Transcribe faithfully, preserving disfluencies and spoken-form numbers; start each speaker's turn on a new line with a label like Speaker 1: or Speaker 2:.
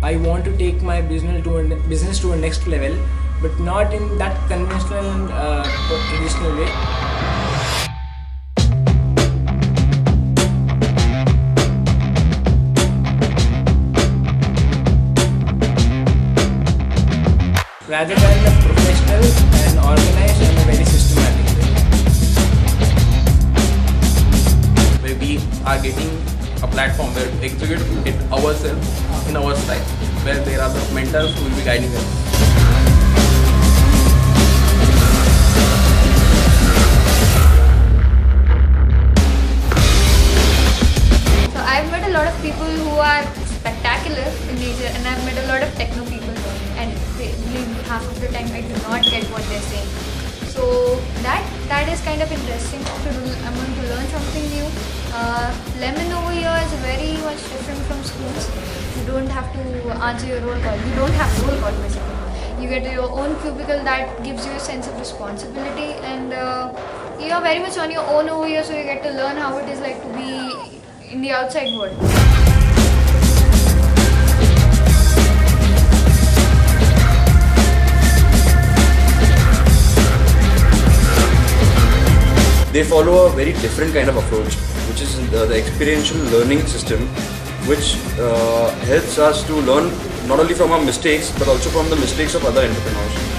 Speaker 1: I want to take my business to a, business to a next level, but not in that conventional and uh, traditional way. Rather than a professional and organized and a very systematic way.
Speaker 2: Where we are getting a platform where we execute it ourselves in our style, where there are the mentors who will be guiding us.
Speaker 3: So I've met a lot of people who are spectacular in nature, and I've met a lot of techno people, and they believe half of the time I do not get what they're saying. So that that is kind of interesting. To do, I'm going to learn something new. Uh, Lemon over here is very much different from schools. You don't have to answer your roll call. You don't have roll call basically. You get your own cubicle that gives you a sense of responsibility, and uh, you are very much on your own over here. So you get to learn how it is like to be in the outside world.
Speaker 4: They follow a very different kind of approach, which is the, the experiential learning system, which uh, helps us to learn not only from our mistakes but also from the mistakes of other entrepreneurs.